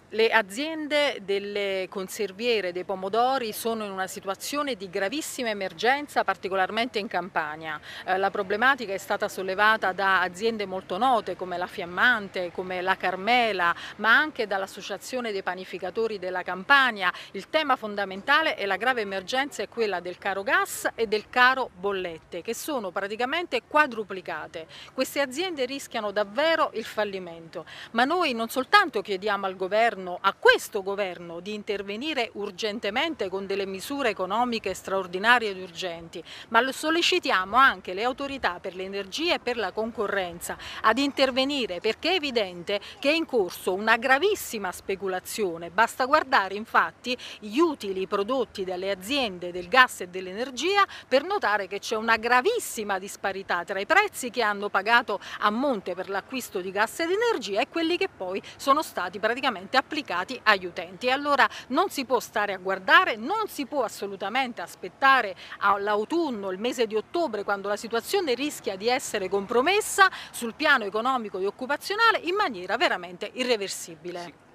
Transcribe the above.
Le aziende delle conserviere dei pomodori sono in una situazione di gravissima emergenza, particolarmente in Campania. La problematica è stata sollevata da aziende molto note come la Fiammante, come la Carmela, ma anche dall'Associazione dei panificatori della Campania. Il tema fondamentale e la grave emergenza è quella del caro gas e del caro bollette, che sono praticamente quadruplicate. Queste aziende rischiano davvero il fallimento, ma noi non soltanto chiediamo al governo, a questo governo, di intervenire urgentemente con delle misure economiche straordinarie ed urgenti, ma lo sollecitiamo anche le autorità per l'energia e per la concorrenza ad intervenire, perché è evidente che è in corso una gravissima speculazione. Basta guardare infatti gli utili prodotti dalle aziende del gas e dell'energia per notare che c'è una gravissima disparità tra i prezzi che hanno pagato a monte per l'acquisto di gas ed energia e quelli che poi sono stati praticamente applicati agli utenti. E allora non si può stare a guardare, non si può assolutamente aspettare all'autunno, il mese di ottobre, quando la situazione rischia di essere compromessa sul piano economico e occupazionale in maniera veramente irreversibile.